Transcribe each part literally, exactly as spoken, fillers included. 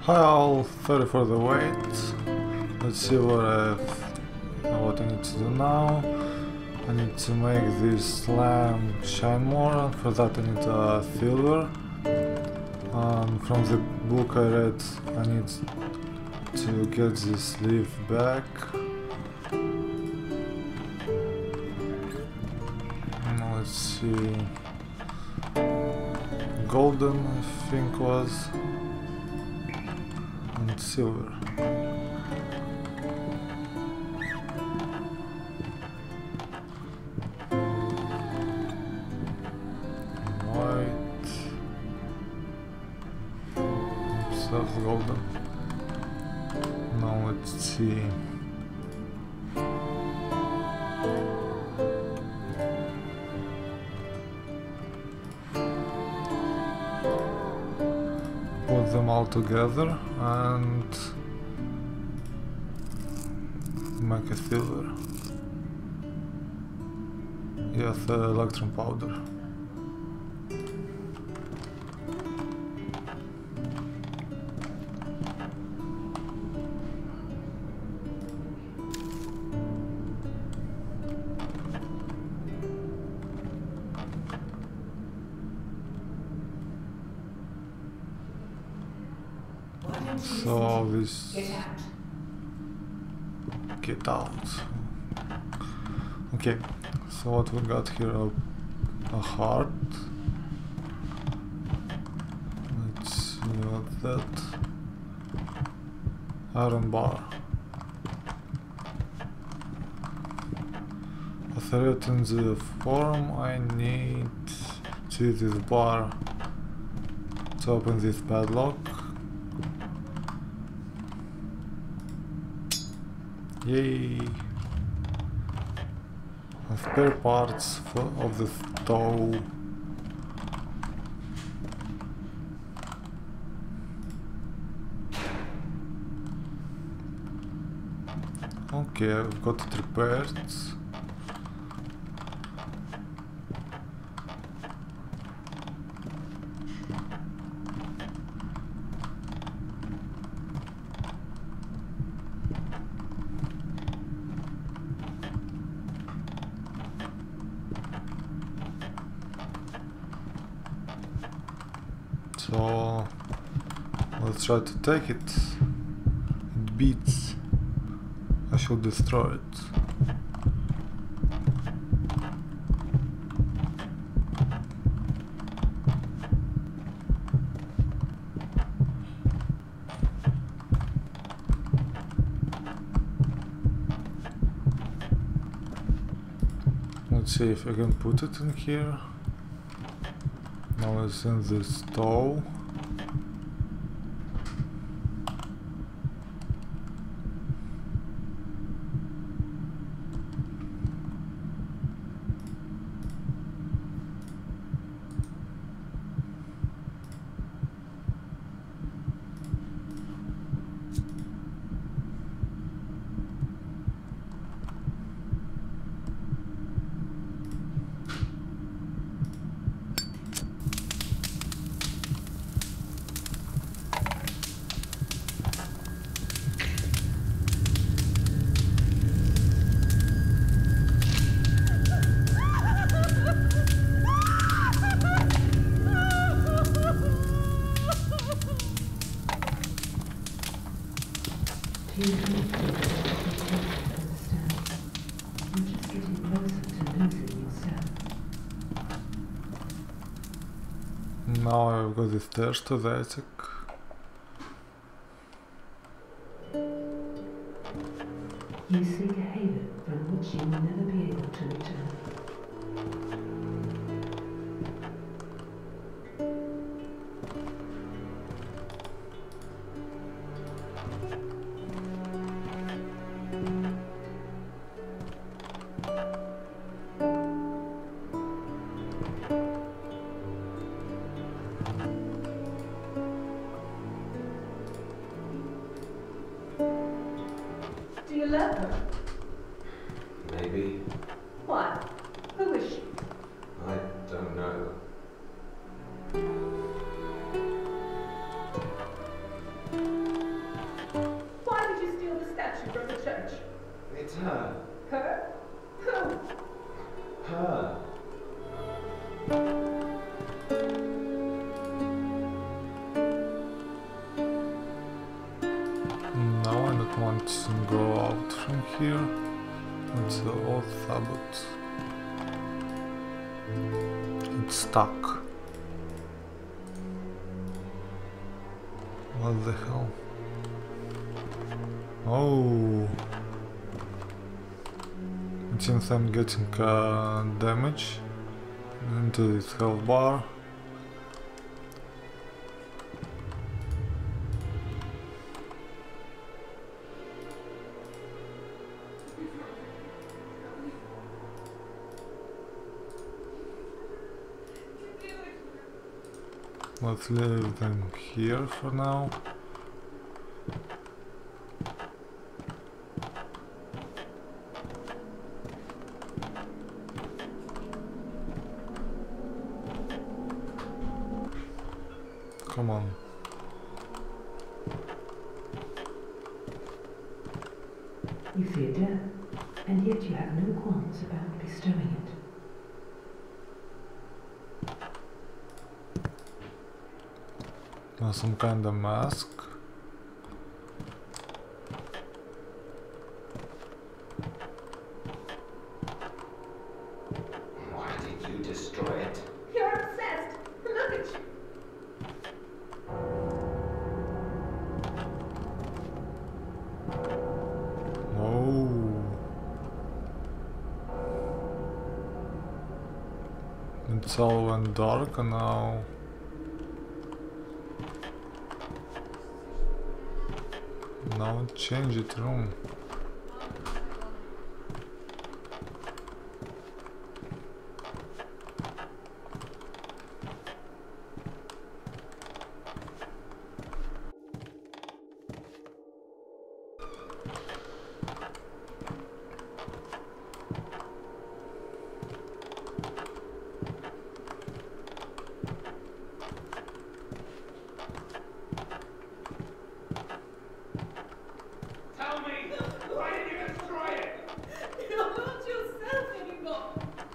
I'll sorry for the wait. Let's see what I what I need to do now. I need to make this lamp shine more, and for that I need a silver. And from the book I read, I need to get this leaf back. Now let's see. Golden, I think was, and silver. Golden. Now let's see. Put them all together and make a silver. Yes, uh, electrum powder. So this Get out. Get out. Okay, so what we got here? A, a heart. Let's see what's that. Iron bar. As I read in the forum, I need to use this bar to open this padlock. Yay! Spare parts for, of the stove. Okay, I've got it repaired. So let's try to take it. It beats. I should destroy it. Let's see if I can put it in here. Now it's in the stove. Now I've got the stairs to the attic. You seek a haven from which you will never be able to return. Do you love her? Maybe. Why? Who is she? I don't know. No, I don't want to go out from here. It's the old Thabot. It's stuck. What the hell? Oh, it seems I'm getting uh, damage into this health bar. Let's leave them here for now. Come on. You fear death, and yet you have no qualms about bestowing it. Uh, some kind of mask. Why did you destroy it? You're obsessed. Look at you. Oh, it's all went dark and now. Now change it room. Tell me, why did you destroy it? You're not yourself anymore.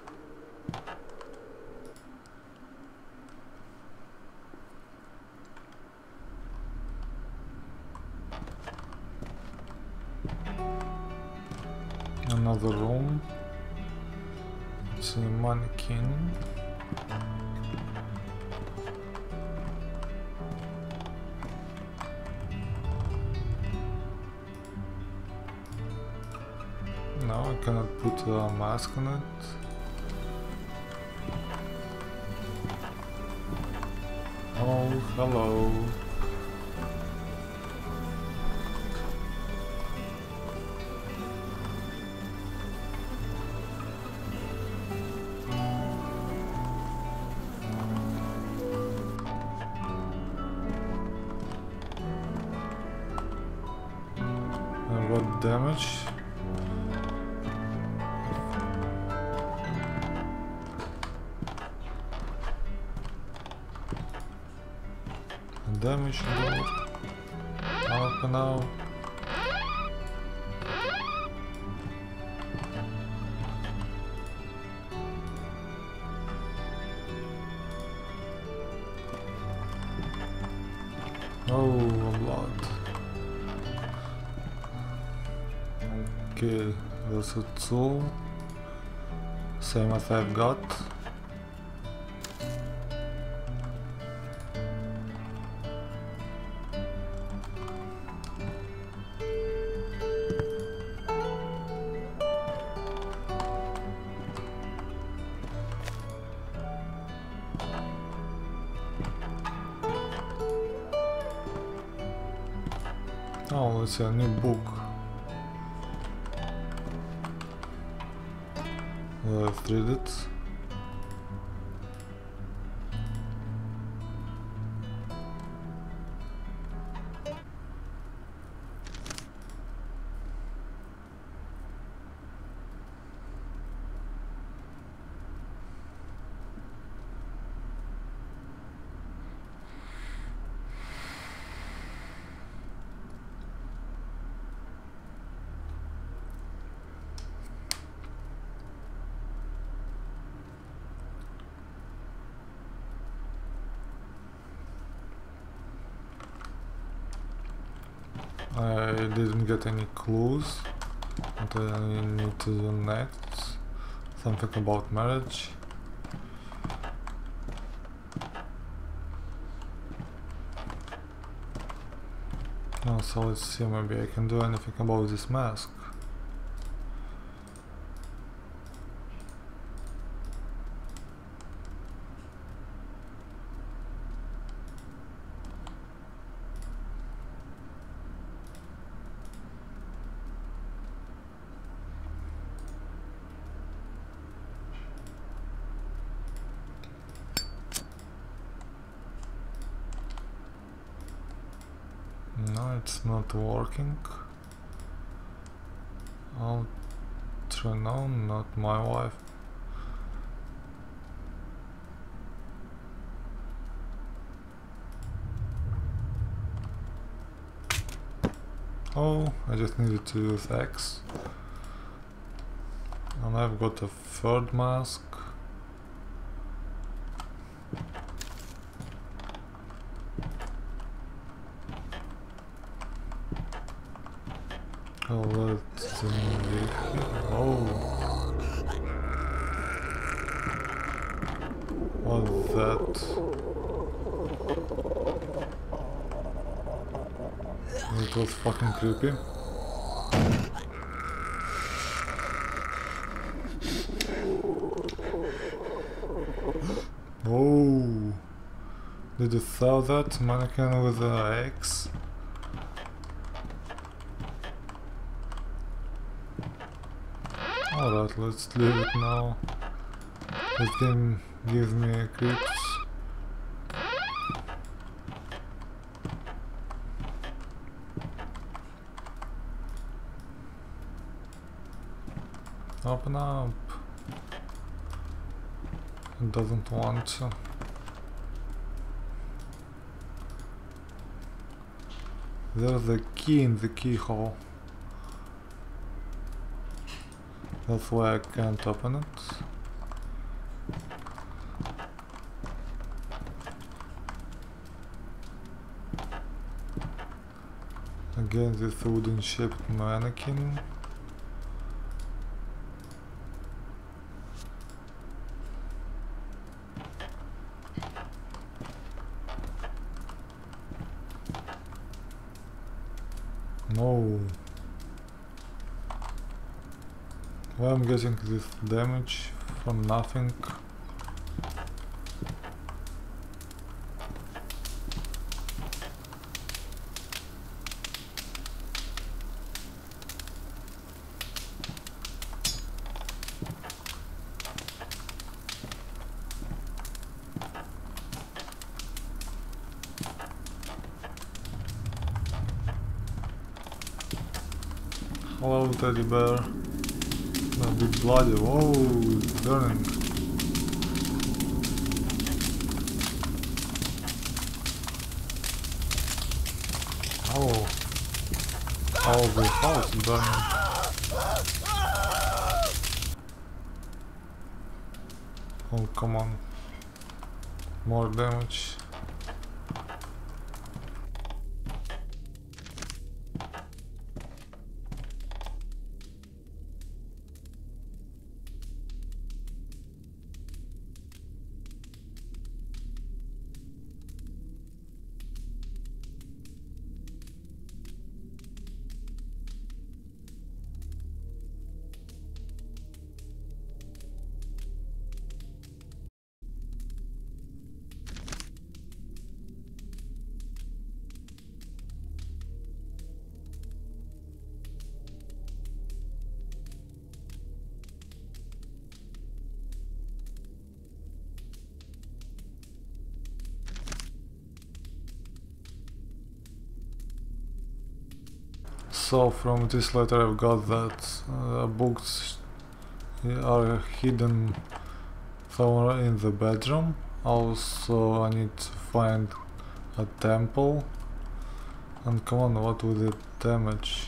Another room. It's a mannequin. No, I cannot put a mask on it. Oh, hello. And what damage? Damage door. Open out. Oh, a lot. Okay, that's a tool. Same as I've got. Oh, it's a new book. Let's read it. I didn't get any clues. What I need to do next. Something about marriage. Oh, so let's see, maybe I can do anything about this mask. No, it's not working. I'll try. No, not my wife. Oh, I just needed to use X. And I've got a third mask. Oh, let's unveil. Oh, what's that? It was fucking creepy. Oh, did you saw that mannequin with the X? Alright, let's leave it now. This game gives me creeps. Open up. It doesn't want to. There's a key in the keyhole. That's why I can't open it. Again, this wooden shaped mannequin. No. Why I'm getting this damage for nothing? Hello, teddy bear. A bit bloody. Whoa, it's burning. Oh. Oh, the house is burning. Oh, come on. More damage. So from this letter I've got that uh, books are hidden somewhere in the bedroom. Also I need to find a temple. And come on, what with the damage?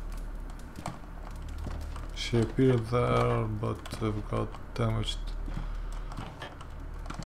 She appeared there, but I've got damaged